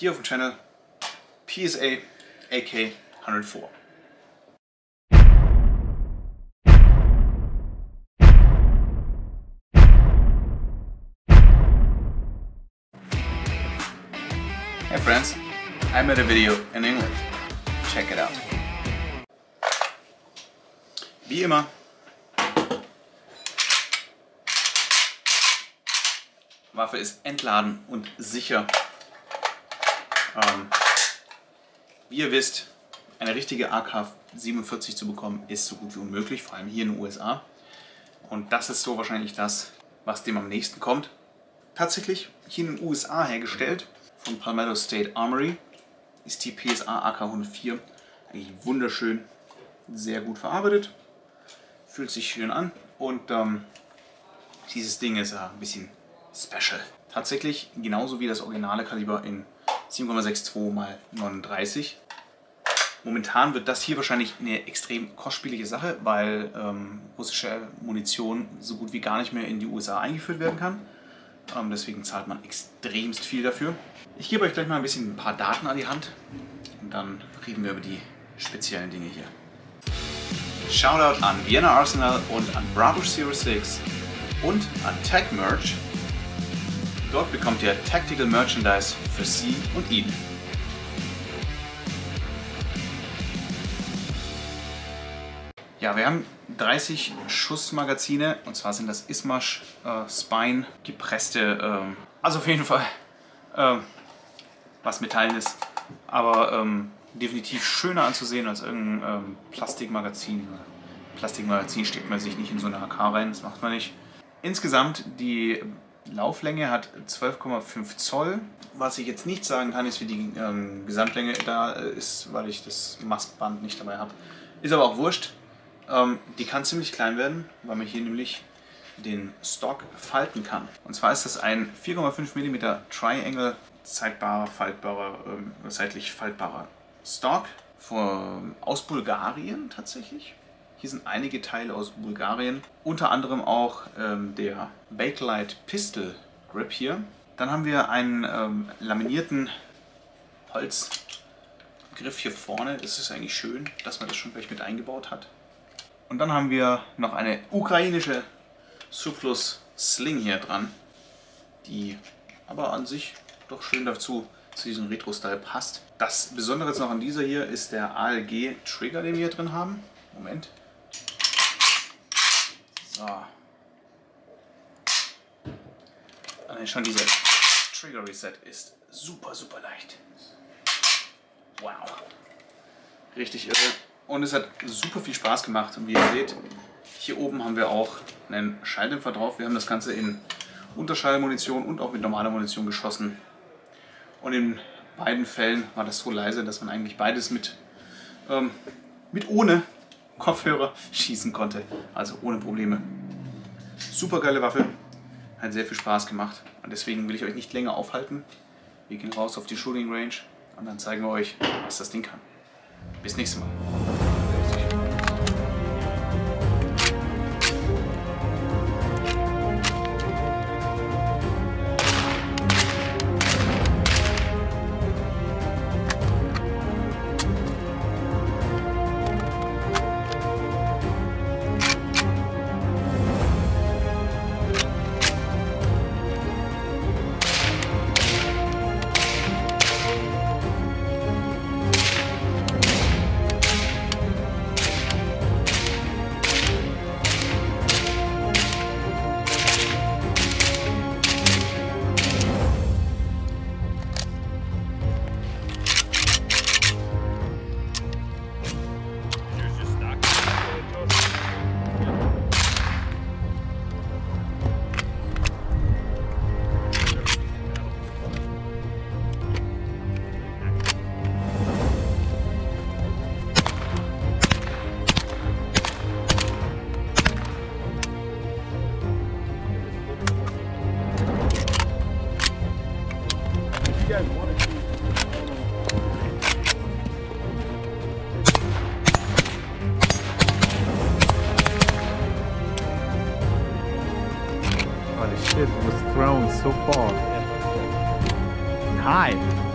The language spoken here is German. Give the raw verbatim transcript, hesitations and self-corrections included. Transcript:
hier auf dem Channel P S A A K hundertvier. Hey friends, I made a video in English. Check it out. Wie immer, Waffe ist entladen und sicher. Ähm, wie ihr wisst, eine richtige A K siebenundvierzig zu bekommen ist so gut wie unmöglich, vor allem hier in den U S A. Und das ist so wahrscheinlich das, was dem am nächsten kommt. Tatsächlich hier in den U S A hergestellt, von Palmetto State Armory, ist die P S A A K hundertvier eigentlich wunderschön, sehr gut verarbeitet, fühlt sich schön an und ähm, dieses Ding ist ja ein bisschen special. Tatsächlich genauso wie das originale Kaliber in sieben Komma zweiundsechzig mal neununddreißig. Momentan wird das hier wahrscheinlich eine extrem kostspielige Sache, weil ähm, russische Munition so gut wie gar nicht mehr in die U S A eingeführt werden kann. Ähm, deswegen zahlt man extremst viel dafür. Ich gebe euch gleich mal ein bisschen ein paar Daten an die Hand und dann reden wir über die speziellen Dinge hier. Shoutout an Vienna Arsenal und an Bravo Zero six und an Tech Merch. Dort bekommt ihr Tactical Merchandise für Sie und ihn. Ja, wir haben dreißig Schussmagazine und zwar sind das Ismash äh, Spine gepresste, ähm, also auf jeden Fall äh, was Metallenes, aber ähm, definitiv schöner anzusehen als irgendein ähm, Plastikmagazin. Plastikmagazin steckt man sich nicht in so eine A K rein, das macht man nicht. Insgesamt die Lauflänge hat zwölf Komma fünf Zoll. Was ich jetzt nicht sagen kann, ist, wie die ähm, Gesamtlänge da ist, weil ich das Mastband nicht dabei habe. Ist aber auch wurscht. Ähm, die kann ziemlich klein werden, weil man hier nämlich den Stock falten kann. Und zwar ist das ein vier Komma fünf Millimeter Triangle zeitbarer, faltbarer, ähm, seitlich faltbarer Stock von, aus Bulgarien tatsächlich. Hier sind einige Teile aus Bulgarien, unter anderem auch ähm, der Bakelite Pistol Grip hier. Dann haben wir einen ähm, laminierten Holzgriff hier vorne. Das ist eigentlich schön, dass man das schon gleich mit eingebaut hat. Und dann haben wir noch eine ukrainische Surplus Sling hier dran, die aber an sich doch schön dazu zu diesem Retro-Style passt. Das Besondere jetzt noch an dieser hier ist der A L G-Trigger, den wir hier drin haben. Moment. So. Allein schon dieser Trigger Reset ist super, super leicht. Wow. Richtig irre. Und es hat super viel Spaß gemacht. Und wie ihr seht, hier oben haben wir auch einen Schalldämpfer drauf. Wir haben das Ganze in Unterschallmunition und auch mit normaler Munition geschossen. Und in beiden Fällen war das so leise, dass man eigentlich beides mit, ähm, mit ohne Kopfhörer schießen konnte. Also ohne Probleme. Super geile Waffe. Hat sehr viel Spaß gemacht. Und deswegen will ich euch nicht länger aufhalten. Wir gehen raus auf die Shooting Range und dann zeigen wir euch, was das Ding kann. Bis nächstes Mal. guys want to see. Holy shit, it was thrown so far. And high.